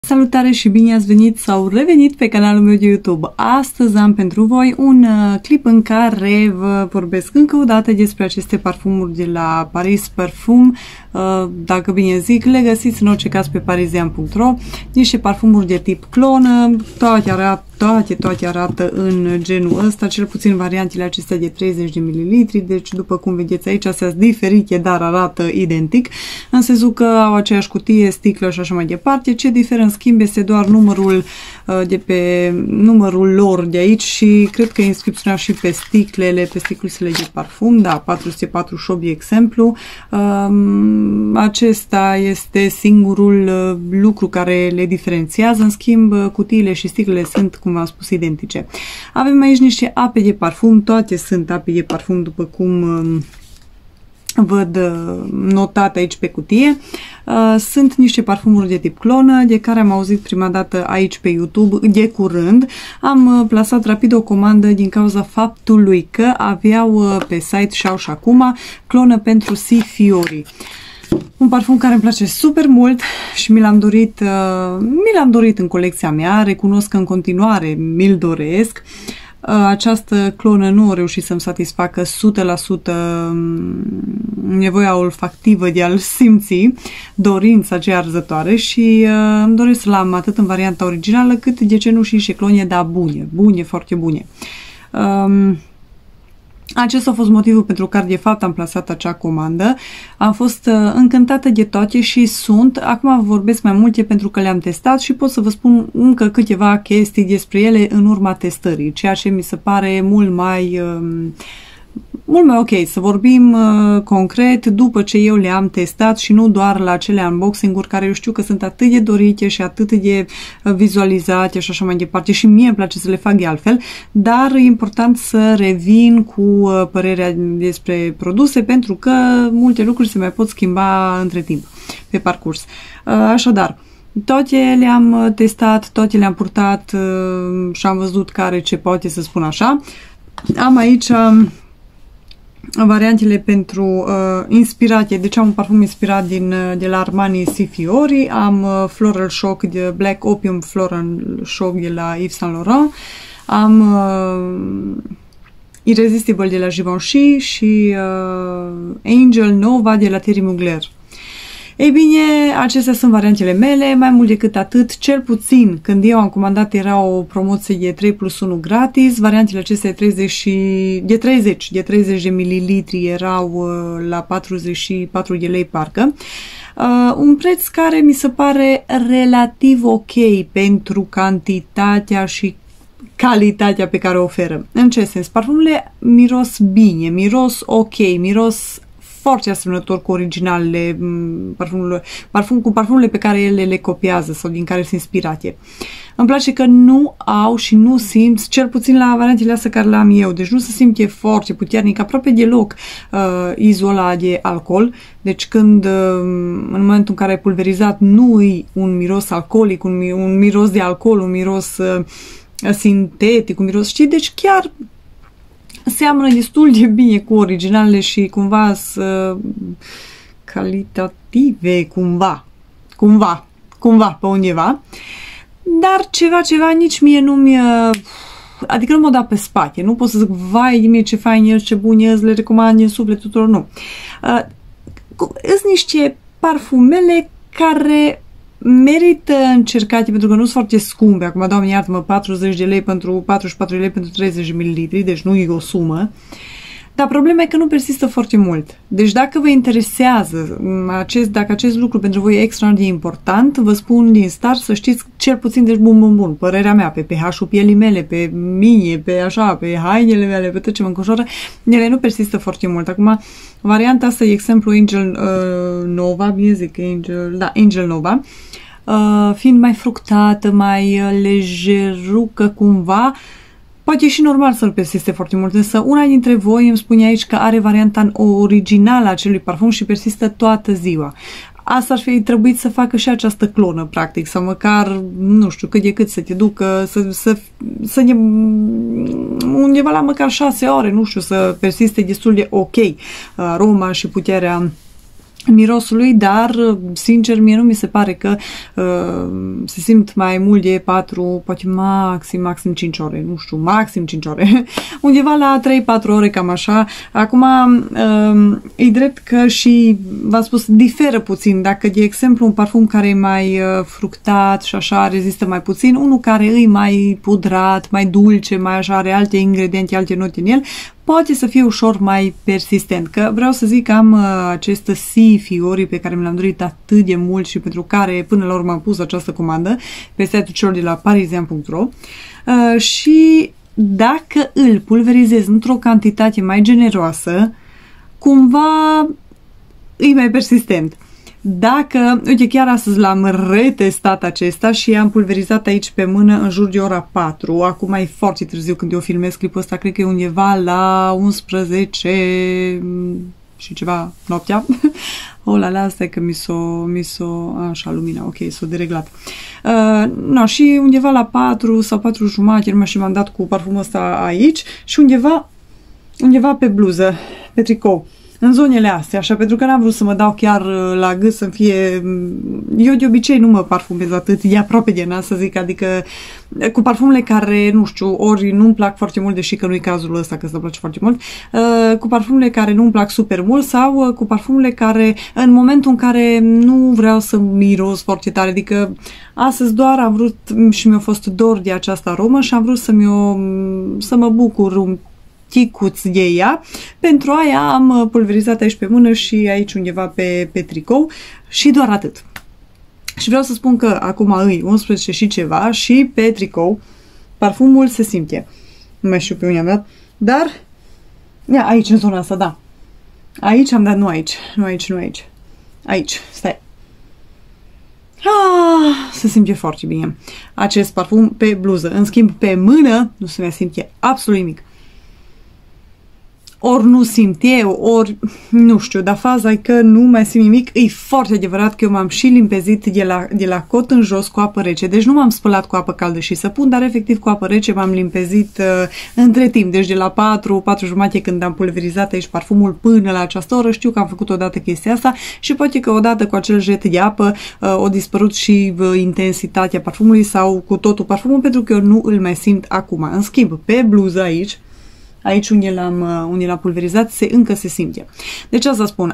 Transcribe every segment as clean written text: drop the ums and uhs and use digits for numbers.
Salutare și bine ați venit sau revenit pe canalul meu de YouTube. Astăzi am pentru voi un clip în care vă vorbesc încă o dată despre aceste parfumuri de la Paris Parfum. Dacă bine zic, le găsiți în orice caz pe parisian.ro. Niște parfumuri de tip clonă, toate arată în genul ăsta, cel puțin variantele acestea de 30 de ml, deci după cum vedeți aici, sunt diferite, dar arată identic, în sensul că au aceeași cutie, sticlă și așa mai departe. Ce diferă în schimb este doar numărul de pe numărul lor de aici și cred că e inscripționat și pe sticlele, pe sticluțele de parfum, da, 448 de exemplu. Acesta este singurul lucru care le diferențiază, în schimb cutiile și sticlele sunt, cum v-am spus, identice. Avem aici niște ape de parfum, toate sunt ape de parfum după cum văd notat aici pe cutie. Sunt niște parfumuri de tip clonă, de care am auzit prima dată aici pe YouTube de curând. Am plasat rapid o comandă din cauza faptului că aveau pe site și au și acum clonă pentru Si Fiori. Un parfum care îmi place super mult și mi l-am dorit în colecția mea, recunosc că în continuare mi-l doresc. Această clonă nu a reușit să-mi satisfacă 100% nevoia olfactivă de a-l simți, dorința aceea arzătoare, și îmi doresc să-l am atât în varianta originală cât, de ce nu, și niște clone, dar bune, foarte bune. Acesta a fost motivul pentru care de fapt am plasat acea comandă. Am fost încântată de toate și acum vorbesc mai multe pentru că le-am testat și pot să vă spun încă câteva chestii despre ele în urma testării, ceea ce mi se pare mult mai ok, să vorbim concret după ce eu le-am testat și nu doar la acele unboxing-uri care eu știu că sunt atât de dorite și atât de vizualizate și așa mai departe, și mie îmi place să le fac de altfel, dar e important să revin cu părerea despre produse pentru că multe lucruri se mai pot schimba între timp, pe parcurs. Așadar, toate le-am testat, toate le-am purtat și am văzut care ce poate, să spun așa. Am aici variantele pentru inspirație, deci am un parfum inspirat de la Armani Si Fiori, am Floral Shock de Black Opium Floral Shock de la Yves Saint Laurent, am Irresistible de la Givenchy și Angel Nova de la Thierry Mugler. Ei bine, acestea sunt variantele mele, mai mult decât atât, cel puțin când eu am comandat era o promoție de 3 plus 1 gratis, variantele acestea de 30 de mililitri erau la 44 de lei parcă, un preț care mi se pare relativ ok pentru cantitatea și calitatea pe care o oferă. În ce sens? Parfumurile miros bine, miros ok, miros foarte asemănător cu originalele parfumurile pe care ele le copiază sau din care sunt inspirate. Îmi place că nu au și nu simți, cel puțin la variantele astea care le-am eu, deci nu se simte foarte puternic, aproape deloc izolat de alcool. Deci când, în momentul în care ai pulverizat, nu e un miros alcoolic, un miros de alcool, un miros sintetic, un miros, știi, deci chiar seamănă destul de bine cu originalele și cumva calitative, cumva pe undeva, dar ceva nici mie adică nu m-o da pe spate, nu pot să zic, vai de mine ce fain el, ce bun el, le recomand din suflet tuturor, nu. Sunt niște parfumele care merită încercate pentru că nu sunt foarte scumpe. Acum, Doamne iartă-mă, 40 de lei pentru 44 de lei pentru 30 de ml, deci nu e o sumă. Dar problema e că nu persistă foarte mult. Deci dacă vă interesează dacă acest lucru pentru voi e extraordinar de important, vă spun din start să știți cel puțin, deci bun, părerea mea, pe pH-ul pielii mele, pe mine, pe hainele mele, pe tot ce mă înconjoară, ele nu persistă foarte mult. Acum, varianta asta, de exemplu, Angel Nova, bine zic, Angel Nova, fiind mai fructată, mai lejerucă cumva, poate e și normal să-l persiste foarte mult, însă una dintre voi îmi spune aici că are varianta originală a acelui parfum și persistă toată ziua. Asta ar fi trebuit să facă și această clonă, practic, sau măcar, nu știu, cât de cât să te ducă, undeva la măcar 6 ore, nu știu, să persiste destul de ok aroma și puterea mirosului, dar sincer mie nu mi se pare că se simt mai mult de 4, poate maxim 5 ore, nu știu, maxim 5 ore, undeva la 3-4 ore, cam așa. Acum e drept că și, v-am spus, diferă puțin, dacă de exemplu un parfum care e mai fructat și așa rezistă mai puțin, unul care e mai pudrat, mai dulce, mai așa, are alte ingrediente, alte note în el, poate să fie ușor mai persistent. Că vreau să zic că am acest Si Fiori pe care mi l-am dorit atât de mult și pentru care până la urmă am pus această comandă pe site-ul celor de la parisian.ro și dacă îl pulverizez într-o cantitate mai generoasă, cumva e mai persistent. Dacă, uite, chiar astăzi l-am retestat acesta și am pulverizat aici pe mână în jur de ora 4, acum e foarte târziu când eu filmez clipul ăsta, cred că e undeva la 11 și ceva noaptea. O, la asta e că mi s-o așa, lumina, ok, s-o dereglat. No, și undeva la 4 sau 4 jumate, nu mai știu, m-am dat cu parfumul ăsta aici și undeva pe bluză, pe tricou. În zonele astea, așa, pentru că n-am vrut să mă dau chiar la gât să fie... Eu de obicei nu mă parfumez atât de aproape de nas, să zic, adică cu parfumele care, nu știu, ori nu-mi plac foarte mult, deși că nu-i cazul ăsta, că îți place foarte mult, cu parfumele care nu-mi plac super mult sau cu parfumele care, în momentul în care nu vreau să miros foarte tare, adică astăzi doar am vrut și mi-a fost dor de această aromă și am vrut să mă bucur un ticuț de ea. Pentru aia am pulverizat aici pe mână și aici undeva pe tricou și doar atât. Și vreau să spun că acum îi 11 și ceva și pe tricou parfumul se simte. Nu mai știu pe unde am dat, dar ia, aici în zona asta, da. Aici am dat, nu aici. Aici, stai. Se simte foarte bine acest parfum pe bluză. În schimb, pe mână nu se mai simte absolut nimic. Ori nu simt eu, ori nu știu, dar faza e că nu mai simt nimic. E foarte adevărat că eu m-am și limpezit de la cot în jos cu apă rece, deci nu m-am spălat cu apă caldă și săpun, dar efectiv cu apă rece m-am limpezit între timp, deci de la 4 jumate când am pulverizat aici parfumul până la această oră. Știu că am făcut odată chestia asta și poate că odată cu acel jet de apă a dispărut și intensitatea parfumului sau cu totul parfumul, pentru că eu nu îl mai simt acum. În schimb, pe bluză aici unde l-am pulverizat, încă se simte. Deci asta spun,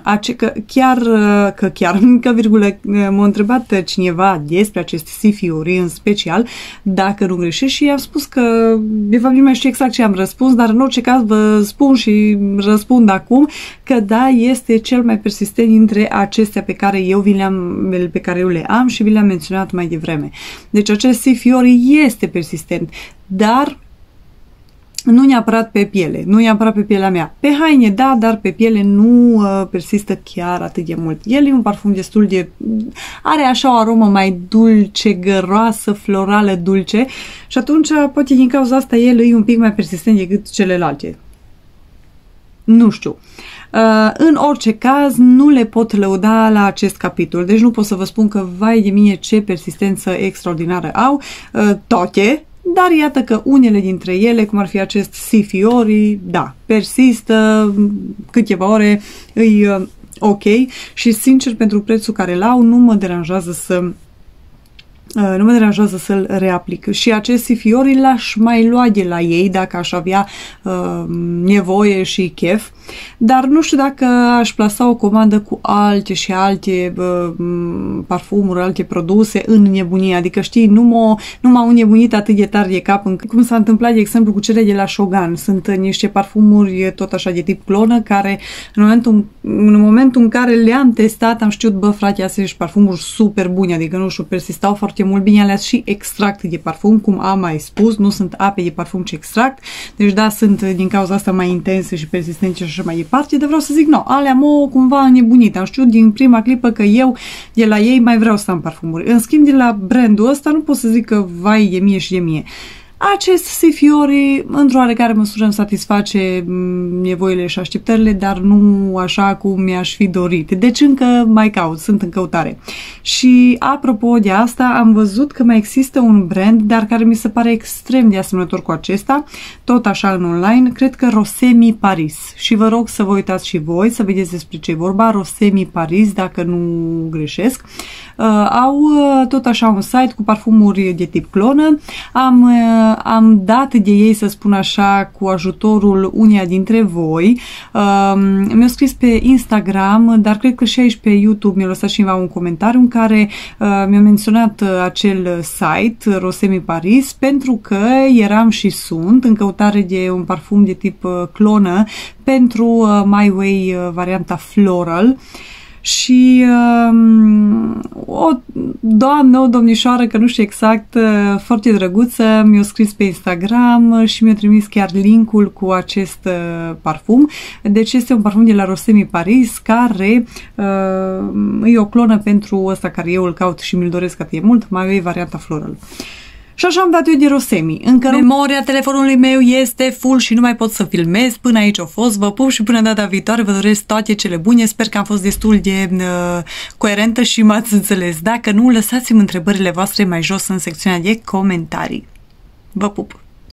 că virgulă, m-a întrebat cineva despre acest Si Fiori în special, dacă nu greșesc, și i-am spus că, de fapt nu mai știu exact ce am răspuns, dar în orice caz vă spun și răspund acum că da, este cel mai persistent dintre acestea pe care eu le am și vi le-am menționat mai devreme. Deci acest Si Fiori este persistent, dar nu neapărat pe piele, nu neapărat pe pielea mea. Pe haine, da, dar pe piele nu persistă chiar atât de mult. El e un parfum destul de... are așa o aromă mai dulce, găroasă, florală, dulce și atunci, poate din cauza asta, el e un pic mai persistent decât celelalte. Nu știu. În orice caz, nu le pot lăuda la acest capitol, deci nu pot să vă spun că, vai de mine, ce persistență extraordinară au toate. Dar iată că unele dintre ele, cum ar fi acest Si Fiori, da, persistă câteva ore, e ok și sincer pentru prețul care l-au nu mă deranjează să-l reaplic. Și acest Si Fiori l-aș mai lua de la ei dacă aș avea nevoie și chef, dar nu știu dacă aș plasa o comandă cu alte și alte parfumuri, alte produse în nebunie. Adică știi, nu m-au înnebunit atât de tare de cap cum s-a întâmplat de exemplu cu cele de la Shogun. Sunt niște parfumuri tot așa de tip clonă care în momentul în care le-am testat am știut, bă frate, astea și parfumuri super bune, adică nu știu, persistau foarte mult bine, ales și extract de parfum, cum am mai spus, nu sunt ape de parfum, ci extract, deci da, sunt din cauza asta mai intense și persistente și așa mai departe, dar vreau să zic, nu, alea m-au cumva înnebunit, am știut din prima clipă că eu de la ei mai vreau să am parfumuri. În schimb, de la brandul ăsta nu pot să zic că vai de mie și de mie. Acest Sifiori, într-o oarecare măsură, îmi satisface nevoile și așteptările, dar nu așa cum mi-aș fi dorit. Deci încă mai caut, sunt în căutare. Și apropo de asta, am văzut că mai există un brand, dar care mi se pare extrem de asemănător cu acesta, tot așa în online, cred că Rosemi Paris. Și vă rog să vă uitați și voi, să vedeți despre ce e vorba, Rosemi Paris, dacă nu greșesc. Au tot așa un site cu parfumuri de tip clonă. Am dat de ei, să spun așa, cu ajutorul uneia dintre voi. Mi-au scris pe Instagram, dar cred că și aici pe YouTube mi-a lăsat cineva un comentariu în care mi-a menționat acel site, Rosemi Paris, pentru că eram și sunt în căutare de un parfum de tip clonă pentru My Way varianta Floral. Și o doamnă, o domnișoară, că nu știu exact, foarte drăguță, mi-a scris pe Instagram și mi-a trimis chiar linkul cu acest parfum. Deci este un parfum de la Rosemi Paris, care e o clonă pentru ăsta care eu îl caut și mi-l doresc atât de mult, mai e varianta Floral. Și așa am dat eu de Rosemi. Încă memoria telefonului meu este full și nu mai pot să filmez. Până aici a fost. Vă pup și până data viitoare vă doresc toate cele bune. Sper că am fost destul de coerentă și m-ați înțeles. Dacă nu, lăsați-mi întrebările voastre mai jos în secțiunea de comentarii. Vă pup!